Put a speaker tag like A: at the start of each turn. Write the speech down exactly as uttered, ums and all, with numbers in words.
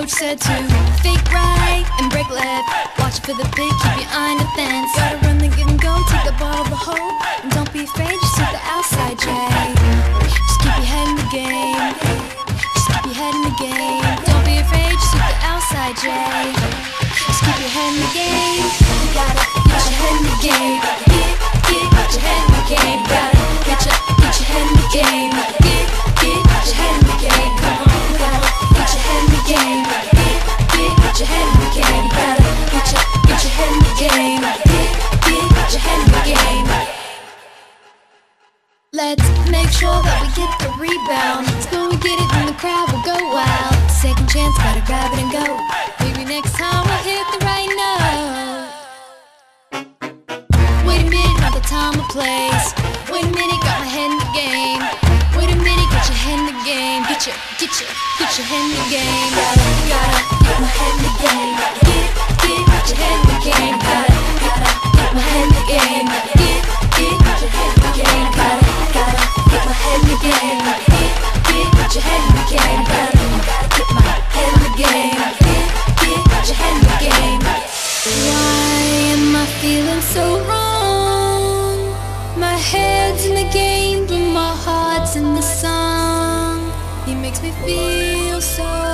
A: much said to fake right and break left. Watch for the big, keep your eye on the fence. Gotta run the give and go, take the ball to the hole. And don't be afraid, just hit the outside, Jay. Just keep your head in the game. Just keep your head in the game. Don't be afraid, just hit the outside, Jay. Just keep your head in the game. You gotta get your head in the game. Get, get, get your head in the game. Gotta get your, get your head in the game. Get, get, get your head in the game. Come on, you gotta get your head in the game. Get, get, get your head in the game. You gotta get your, get your head in the game. Get, get, get your head in the game. Let's make sure that we get the rebound. Let's go and get it and the crowd will go wild. Second chance, gotta grab it and go. Maybe next time we'll hit the right note. Wait a minute, not the time or place. Wait a minute, got my head in the game. Wait a minute, get your head in the game. Get your, get your, get your head in the game. Gotta, gotta get my head in the game. Get, get, get your head in the game. Gotta, gotta get my head in the game. Get, get, get your head in the game. Gotta, gotta get my head in the game. Get, get, get your head in the game. Gotta, gotta get my head in the game. Get, get, get your head in the game. Why am I feeling so wrong? My head's in the game, but my heart's in the song. He makes me feel so